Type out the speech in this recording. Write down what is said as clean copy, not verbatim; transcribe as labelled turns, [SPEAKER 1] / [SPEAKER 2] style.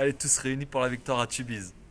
[SPEAKER 1] Allez, tous réunis pour la victoire à Tubize.